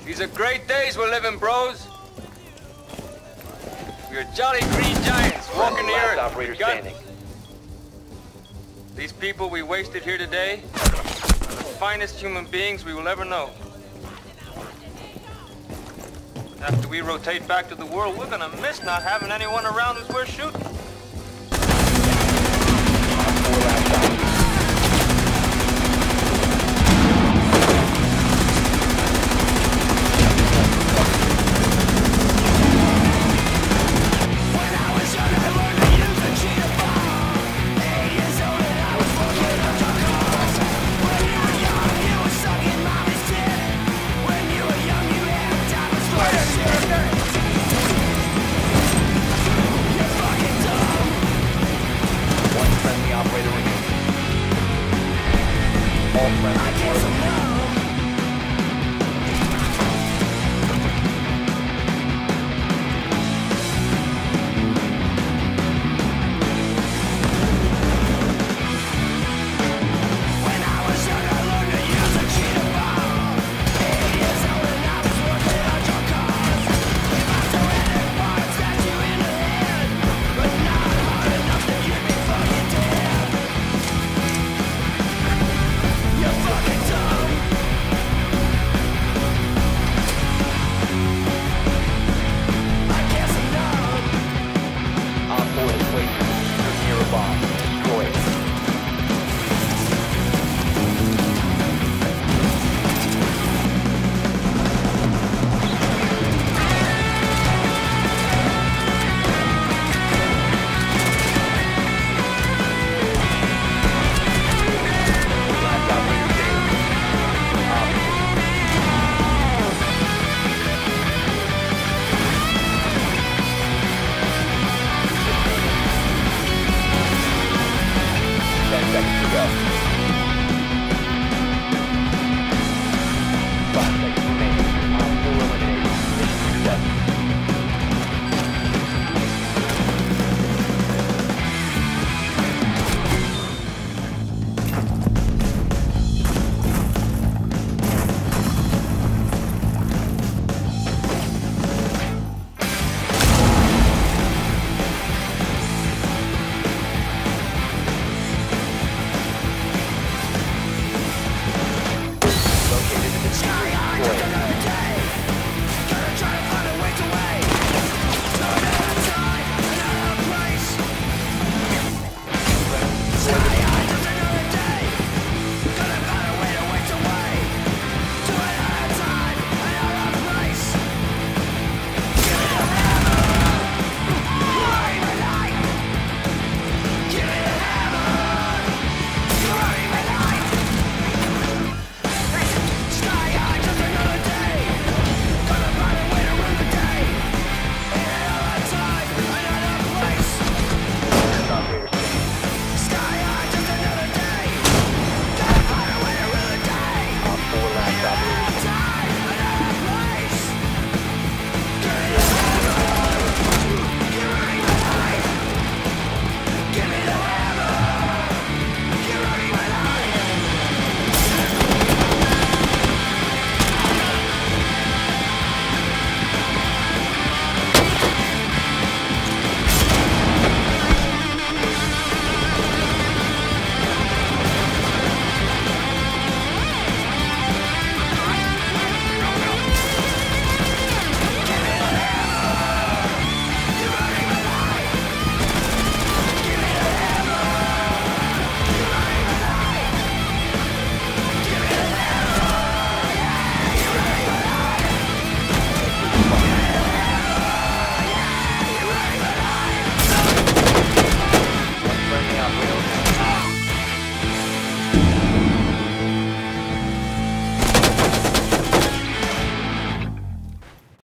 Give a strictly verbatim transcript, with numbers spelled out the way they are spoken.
These are great days we're living, bros. We're jolly green giants walking the Last earth. operator We got- standing. These people we wasted here today are the finest human beings we will ever know. After we rotate back to the world, we're gonna miss not having anyone around who's worth shooting. Four last operators. One friendly operator remaining. All friendly are remaining. Op four is waiting. You're near a bomb. Destroy it. Last operator standing. Op Ten seconds to go. Five seconds remaining. Op four eliminated. Mission successful. Located in the sky. Destroy it. Last operator standing. Op four last operator standing. One friendly operator